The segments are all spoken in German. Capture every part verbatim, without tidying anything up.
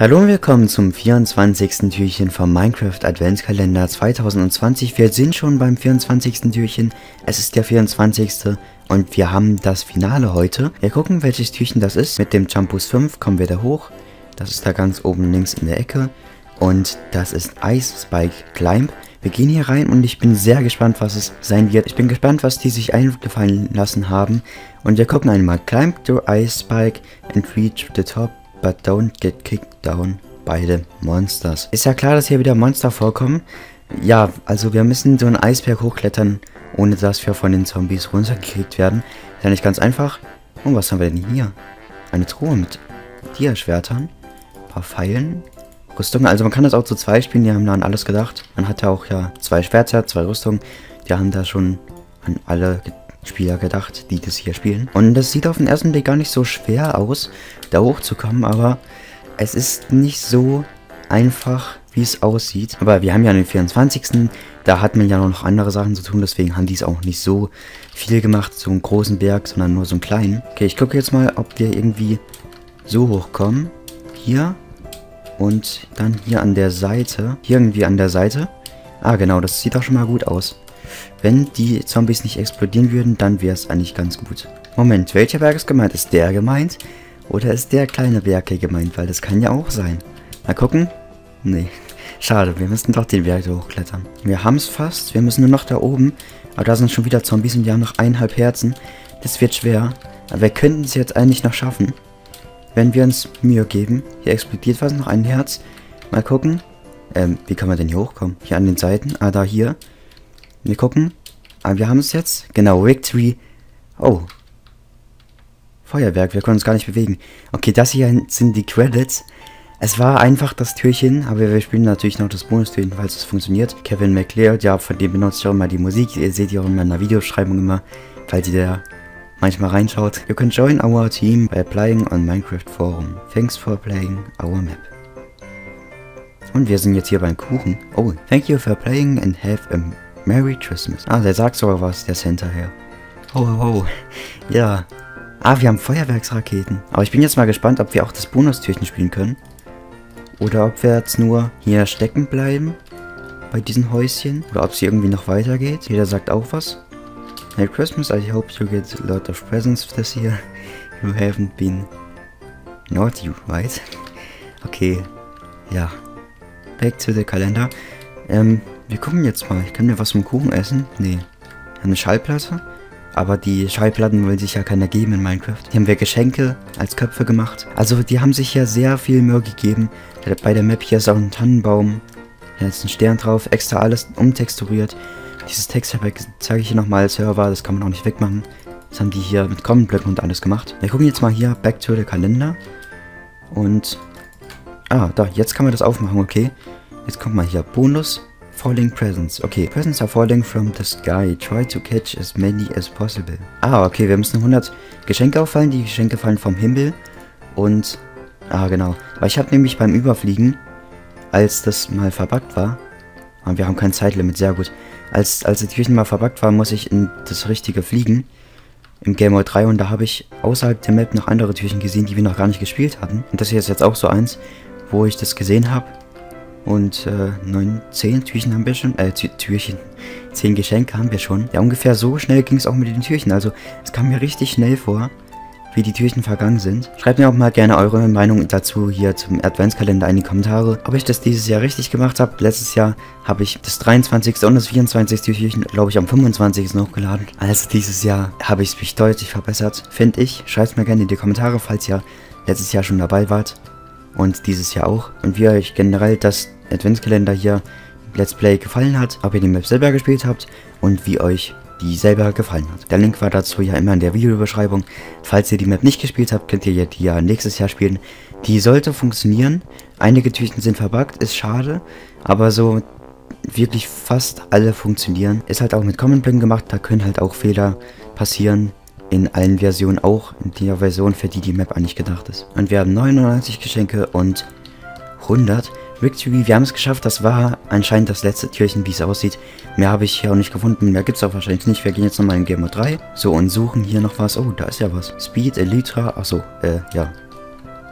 Hallo und willkommen zum vierundzwanzigsten Türchen vom Minecraft Adventskalender zweitausendzwanzig. Wir sind schon beim vierundzwanzigsten Türchen. Es ist der vierundzwanzigste und wir haben das Finale heute. Wir gucken, welches Türchen das ist. Mit dem Jump Boost fünf kommen wir da hoch. Das ist da ganz oben links in der Ecke. Und das ist Ice Spike Climb. Wir gehen hier rein und ich bin sehr gespannt, was es sein wird. Ich bin gespannt, was die sich eingefallen lassen haben. Und wir gucken einmal. Climb to Ice Spike and reach the top. But don't get kicked down by the monsters. Ist ja klar, dass hier wieder Monster vorkommen. Ja, also wir müssen so einen Eisberg hochklettern, ohne dass wir von den Zombies runtergekickt werden. Ist ja nicht ganz einfach. Und was haben wir denn hier? Eine Truhe mit Dia-Schwertern, ein paar Pfeilen, Rüstungen. Also man kann das auch zu zwei spielen, die haben da an alles gedacht. Man hat ja auch ja zwei Schwerter, zwei Rüstungen. Die haben da schon an alle Spieler gedacht, die das hier spielen. Und das sieht auf den ersten Blick gar nicht so schwer aus, da hochzukommen, aber es ist nicht so einfach, wie es aussieht. Aber wir haben ja den vierundzwanzigsten Da hat man ja noch andere Sachen zu tun, deswegen haben die es auch nicht so viel gemacht, so einen großen Berg, sondern nur so einen kleinen. Okay, ich gucke jetzt mal, ob wir irgendwie so hochkommen. Hier und dann hier an der Seite. Hier irgendwie an der Seite. Ah, genau, das sieht auch schon mal gut aus. Wenn die Zombies nicht explodieren würden, dann wäre es eigentlich ganz gut. Moment, welcher Berg ist gemeint? Ist der gemeint? Oder ist der kleine Berg hier gemeint? Weil das kann ja auch sein. Mal gucken. Nee, schade, wir müssen doch den Berg hochklettern. Wir haben es fast, wir müssen nur noch da oben. Aber da sind schon wieder Zombies und die haben noch eineinhalb Herzen. Das wird schwer. Aber wir könnten es jetzt eigentlich noch schaffen. Wenn wir uns Mühe geben. Hier explodiert was, noch ein Herz. Mal gucken. Ähm, wie kann man denn hier hochkommen? Hier an den Seiten. Ah, da hier. Wir gucken. Ah, wir haben es jetzt. Genau, Victory. Oh. Feuerwerk, wir können uns gar nicht bewegen. Okay, das hier sind die Credits. Es war einfach das Türchen, aber wir spielen natürlich noch das Bonustürchen, falls es funktioniert. Kevin MacLeod, ja, von dem benutze ich auch immer die Musik. Ihr seht ihr auch in meiner Videobeschreibung immer, falls ihr da manchmal reinschaut. You can join our team by applying on Minecraft Forum. Thanks for playing our map. Und wir sind jetzt hier beim Kuchen. Oh, thank you for playing and have a Merry Christmas. Ah, der sagt sogar was, der Center hier. Ho, ho, ho. Ja. Ah, wir haben Feuerwerksraketen. Aber ich bin jetzt mal gespannt, ob wir auch das Bonustürchen spielen können. Oder ob wir jetzt nur hier stecken bleiben. Bei diesen Häuschen. Oder ob es hier irgendwie noch weitergeht. Jeder sagt auch was. Merry Christmas, I hope you get a lot of presents this year. You haven't been naughty, right? Okay. Ja. Back to the calendar. Ähm, wir gucken jetzt mal. Können wir was vom Kuchen essen? Nee. Eine Schallplatte? Aber die Schallplatten will sich ja keiner geben in Minecraft. Hier haben wir Geschenke als Köpfe gemacht. Also die haben sich ja sehr viel Mühe gegeben. Bei der Map hier ist auch ein Tannenbaum. Hier ist ein Stern drauf. Extra alles umtexturiert. Dieses Texture-Pack zeige ich hier nochmal als Server. Das kann man auch nicht wegmachen. Das haben die hier mit Common-Blöcken und alles gemacht. Wir gucken jetzt mal hier Back to the Calendar. Und... Ah, da. Jetzt kann man das aufmachen, okay. Jetzt kommt mal hier. Bonus. Falling presents. Okay, presents are falling from the sky. Try to catch as many as possible. Ah, okay, wir müssen hundert Geschenke auffallen. Die Geschenke fallen vom Himmel. Und, ah, genau. Weil ich habe nämlich beim Überfliegen, als das mal verbuggt war, ah, wir haben kein Zeitlimit, sehr gut. Als, als das Türchen mal verbuggt war, muss ich in das richtige fliegen. Im Game Mode drei. Und da habe ich außerhalb der Map noch andere Türchen gesehen, die wir noch gar nicht gespielt hatten. Und das hier ist jetzt auch so eins, wo ich das gesehen habe. Und äh, neun, zehn Türchen haben wir schon. Äh, Türchen. zehn Geschenke haben wir schon. Ja, ungefähr so schnell ging es auch mit den Türchen. Also, es kam mir richtig schnell vor, wie die Türchen vergangen sind. Schreibt mir auch mal gerne eure Meinung dazu hier zum Adventskalender in die Kommentare. Ob ich das dieses Jahr richtig gemacht habe. Letztes Jahr habe ich das dreiundzwanzigste und das vierundzwanzigste Türchen, glaube ich, am fünfundzwanzigsten hochgeladen. Also, dieses Jahr habe ich es mich deutlich verbessert. Finde ich. Schreibt mir gerne in die Kommentare, falls ihr letztes Jahr schon dabei wart. Und dieses Jahr auch. Und wie euch generell das Adventskalender hier Let's Play gefallen hat. Ob ihr die Map selber gespielt habt. Und wie euch die selber gefallen hat. Der Link war dazu ja immer in der Videobeschreibung. Falls ihr die Map nicht gespielt habt, könnt ihr die ja nächstes Jahr spielen. Die sollte funktionieren. Einige Türchen sind verbuggt. Ist schade. Aber so wirklich fast alle funktionieren. Ist halt auch mit Common Blöcken gemacht. Da können halt auch Fehler passieren. In allen Versionen auch, in der Version, für die die Map eigentlich gedacht ist. Und wir haben neunundneunzig Geschenke und hundert. Victory, wir haben es geschafft. Das war anscheinend das letzte Türchen, wie es aussieht. Mehr habe ich hier auch nicht gefunden. Mehr gibt es auch wahrscheinlich nicht. Wir gehen jetzt nochmal in Game Mode drei. So, und suchen hier noch was. Oh, da ist ja was. Speed, Elytra. Achso, äh, ja.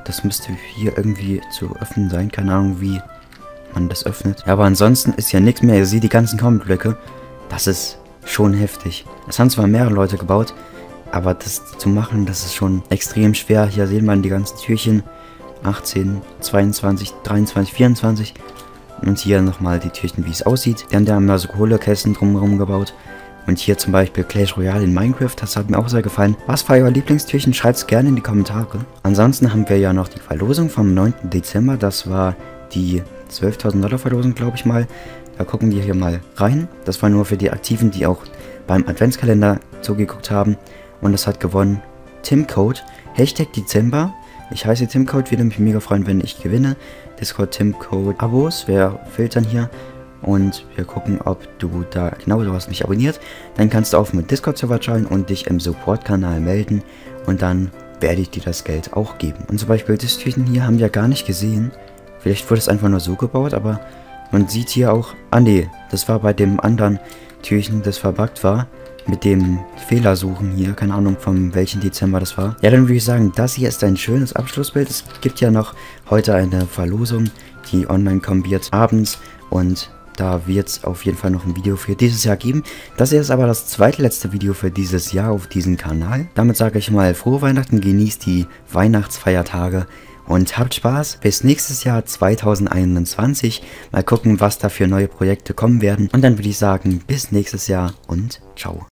Das müsste hier irgendwie zu öffnen sein. Keine Ahnung, wie man das öffnet. Ja, aber ansonsten ist ja nichts mehr. Ihr seht die ganzen Comet-Blöcke. Das ist schon heftig. Das haben zwar mehrere Leute gebaut, aber das zu machen, das ist schon extrem schwer. Hier sehen wir die ganzen Türchen. achtzehn, zweiundzwanzig, dreiundzwanzig, vierundzwanzig. Und hier nochmal die Türchen, wie es aussieht. Dann haben wir so Kohlekästen drumherum gebaut. Und hier zum Beispiel Clash Royale in Minecraft. Das hat mir auch sehr gefallen. Was war euer Lieblingstürchen? Schreibt es gerne in die Kommentare. Ansonsten haben wir ja noch die Verlosung vom neunten Dezember. Das war die zwölftausend Dollar Verlosung, glaube ich mal. Da gucken wir hier mal rein. Das war nur für die Aktiven, die auch beim Adventskalender zugeguckt haben. Und das hat gewonnen Timcode. Hashtag Dezember. Ich heiße Timcode. Würde mich mega freuen, wenn ich gewinne. Discord Timcode Abos. Wir filtern hier. Und wir gucken, ob du da, genau, du hast mich abonniert. Dann kannst du auf mit Discord-Server joinen und dich im Support-Kanal melden. Und dann werde ich dir das Geld auch geben. Und zum Beispiel das Türchen hier haben wir gar nicht gesehen. Vielleicht wurde es einfach nur so gebaut, aber man sieht hier auch, ah nee, das war bei dem anderen Türchen, das verbuggt war. Mit dem Fehlersuchen hier, keine Ahnung von welchen Dezember das war. Ja, dann würde ich sagen, das hier ist ein schönes Abschlussbild. Es gibt ja noch heute eine Verlosung, die online kommen wird abends. Und da wird es auf jeden Fall noch ein Video für dieses Jahr geben. Das hier ist aber das zweitletzte Video für dieses Jahr auf diesem Kanal. Damit sage ich mal frohe Weihnachten, genießt die Weihnachtsfeiertage und habt Spaß. Bis nächstes Jahr zweitausendeinundzwanzig. Mal gucken, was da für neue Projekte kommen werden. Und dann würde ich sagen, bis nächstes Jahr und ciao.